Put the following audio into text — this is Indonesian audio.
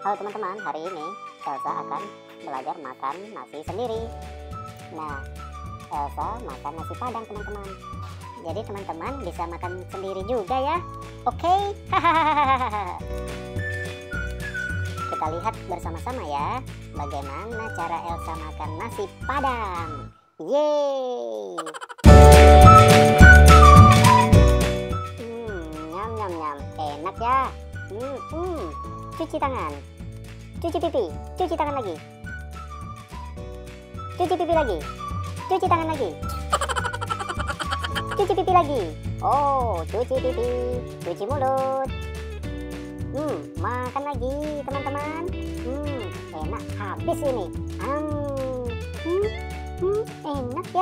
Halo teman-teman, hari ini Elsa akan belajar makan nasi sendiri. Nah, Elsa makan nasi padang teman-teman. Jadi teman-teman bisa makan sendiri juga ya. Oke? Kita lihat bersama-sama ya bagaimana cara Elsa makan nasi padang. Yeay! Nyam nyam nyam, enak ya. Cuci tangan, cuci pipi, cuci tangan lagi, cuci pipi lagi, cuci tangan lagi, cuci pipi lagi. Oh, cuci pipi, cuci mulut. Makan lagi teman-teman. Enak habis ini. Enak ya.